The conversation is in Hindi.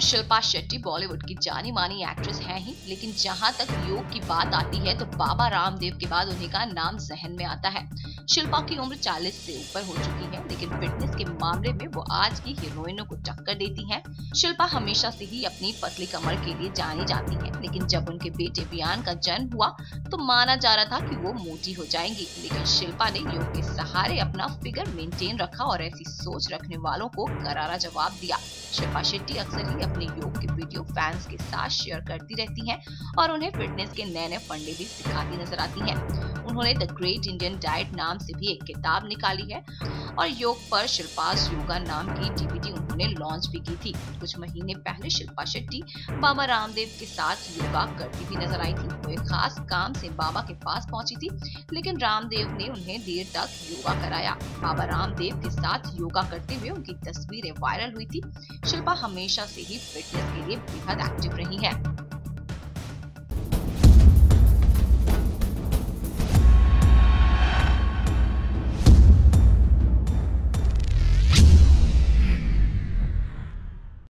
शिल्पा शेट्टी बॉलीवुड की जानी मानी एक्ट्रेस हैं ही, लेकिन जहां तक योग की बात आती है तो बाबा रामदेव के बाद उन्हीं का नाम जहन में आता है। शिल्पा की उम्र 40 से ऊपर हो चुकी है, लेकिन फिटनेस के मामले में वो आज की हीरोइनों को टक्कर देती हैं। शिल्पा हमेशा से ही अपनी पतली कमर के लिए जानी जाती हैं, लेकिन जब उनके बेटे बियान का जन्म हुआ तो माना जा रहा था कि वो मोटी हो जाएंगी, लेकिन शिल्पा ने योग के सहारे अपना फिगर मेंटेन रखा और ऐसी सोच रखने वालों को करारा जवाब दिया। शिल्पा शेट्टी अक्सर ही अपने योग के वीडियो फैंस के साथ शेयर करती रहती हैं और उन्हें फिटनेस के नए नए फंडे भी सिखाती नजर आती हैं। उन्होंने द ग्रेट इंडियन डाइट नाम से भी एक किताब निकाली है और योग पर शिल्पास योगा नाम की डीवीडी उन्होंने लॉन्च भी की थी। कुछ महीने पहले शिल्पा शेट्टी बाबा रामदेव के साथ योगा करती भी नजर आई थी। वो एक खास काम से बाबा के पास पहुंची थी, लेकिन रामदेव ने उन्हें देर तक योगा कराया। बाबा रामदेव के साथ योगा करते हुए उनकी तस्वीरें वायरल हुई थी। शिल्पा हमेशा से ही फिटनेस के लिए बेहद एक्टिव रही है।